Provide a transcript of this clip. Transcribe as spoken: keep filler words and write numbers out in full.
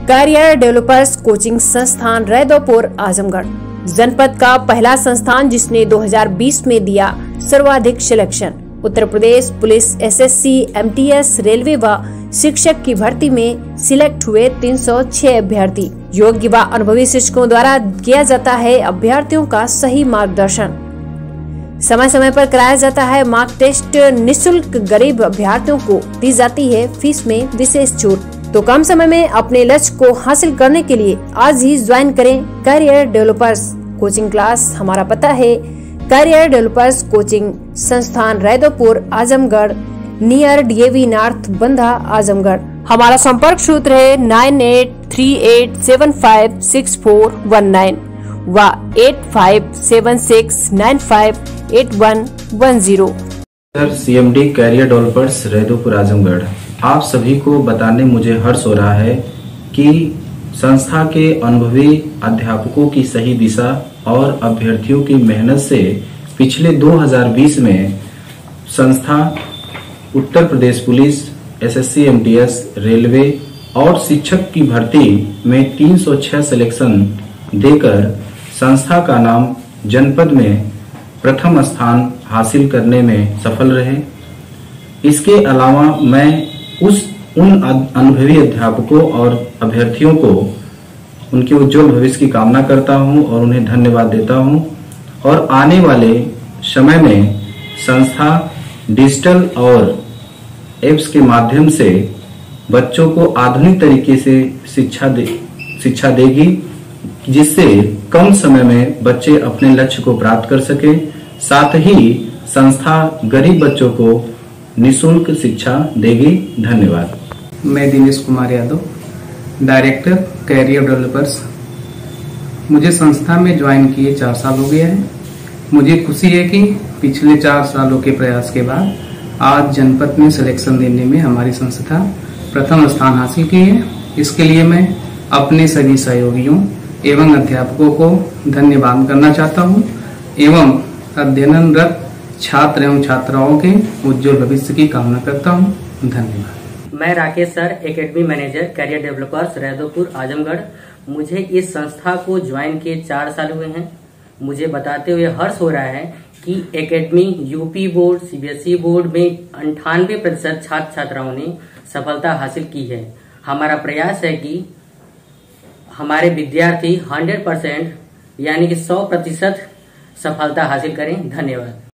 Career developers coaching संस्थान रैदोपुर आजमगढ़ जनपद का पहला संस्थान जिसने दो हज़ार बीस में दिया सर्वाधिक selection. Uttar Pradesh police, SSC, MTS, railway व शिक्षक की भर्ती में सिलेक्ट हुए तीन सौ छह अभ्यर्थी। योग्य व अनुभवी शिक्षकों द्वारा किया जाता है अभ्यर्थियों का सही मार्गदर्शन। समय समय पर कराया जाता है मॉक टेस्ट। निःशुल्क गरीब अभ्यर्थियों को दी जाती है फीस में विशेष छूट। तो कम समय में अपने लक्ष्य को हासिल करने के लिए आज ही ज्वाइन करें कैरियर डेवलपर्स कोचिंग क्लास। हमारा पता है कैरियर डेवलपर्स कोचिंग संस्थान Raidopur Azamgarh, near DAV north, Bandha, Azamgarh. हमारा संपर्क सूत्र है nine eight three eight seven five six four one nine व eight five seven six nine five eight one one zero. Sir, CMD career developers Raidopur Azamgarh, आप सभी को बताने मुझे हर्ष हो रहा है कि संस्था के अनुभवी अध्यापकों की सही दिशा और अभ्यर्थियों की मेहनत से पिछले दो हज़ार बीस में संस्था Uttar Pradesh police, SSC, MTS, railway और शिक्षक की भर्ती में तीन सौ छह सिलेक्शन देकर संस्था का नाम जनपद में प्रथम स्थान हासिल करने में सफल रहे। इसके अलावा मैं उस उन अनुभवी अध्यापकों और अभ्यर्थियों को उनके उज्जवल भविष्य की कामना करता हूं और उन्हें धन्यवाद देता हूं। और आने वाले समय में संस्था डिजिटल और एप्स के माध्यम से बच्चों को आधुनिक तरीके से शिक्षा दे शिक्षा देगी, जिससे कम समय में बच्चे अपने लक्ष्य को प्राप्त कर सके। साथ ही संस्था गरीब बच्चों को निःशुल्क शिक्षा देगी। धन्यवाद। मैं Dinesh Kumar Yadav, director career developers. मुझे संस्था में ज्वाइन किए चार साल हो गया है। मुझे खुशी है कि पिछले चार सालों के प्रयास के बाद आज जनपद में सिलेक्शन देने में हमारी संस्था प्रथम स्थान हासिल की है। इसके लिए मैं अपने सभी सहयोगियों एवं अध्यापकों को धन्यवाद करना चाहता हूं एवं अध्ययनरत छात्र एवं छात्राओं के उज्जवल भविष्य की कामना करता हूं। धन्यवाद। मैं Rakesh sir, academy manager career developers Raidopur Azamgarh. मुझे इस संस्था को ज्वाइन किए चार साल हुए हैं। मुझे बताते हुए हर्ष हो रहा है कि academy UP board, CBSE board में अंठानवे प्रतिशत छात्र छात्राओं ने सफलता हासिल की है। हमारा प्रयास है कि हमारे विद्यार्थी हंड्रेड परसेंट यानी कि सौ प्रतिशत सफलता हासिल करें। धन्यवाद।